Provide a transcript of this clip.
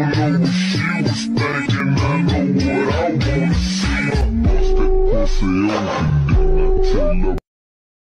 know what she was thinking, I know what I wanna see. I bust that pussy open, then I tell her